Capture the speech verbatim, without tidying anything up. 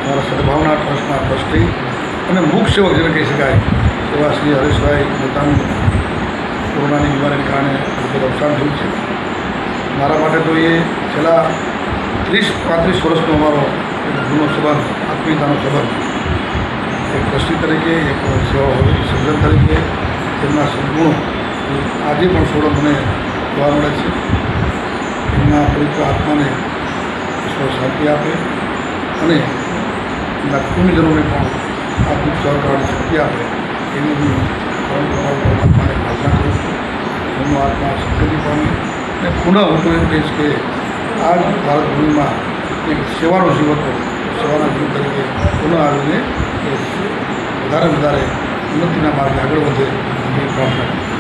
અમારા સદભાવના ટ્રસ્ટના ટ્રસ્ટી અને મુખ્ય સેવક જેને કહી શકાય એવા શ્રી હરેશભાઈ પોતાનું કોરોનાની બીમારીને કારણે દુઃખદ અવસાન થયું છે. મારા માટે તો એ છેલ્લા ત્રીસ પાંત્રીસ વર્ષનો અમારો જૂનો સંબંધ, આત્મીયતાનો સંબંધ, એક ટ્રસ્ટી તરીકે, એક સેવા સર્જન તરીકે તેમના સદગુણો આજે પણ સોળો મને જોવા મળે છે. એમના પવિત્ર આત્માને ઈશ્વર શાંતિ આપે અને એમના કુટુંબીજનોને પણ આ દુઃખ સહન કરવાની શક્તિ આપે એની હું પરમ કૃપાળુ પરમાત્માને પ્રાર્થના કરું છું. એમનો આત્મા સદગતિ પામે અને પુનઃ હું તો એમ કહીશ કે આ જ ભારત ભૂમિમાં એક સેવાનો જીવ હતો, સેવાના જીવ તરીકે પુનઃ આવીને એ વધારે વધારે ઉન્નતિના માર્ગે આગળ વધે એવી પ્રાર્થના કરું.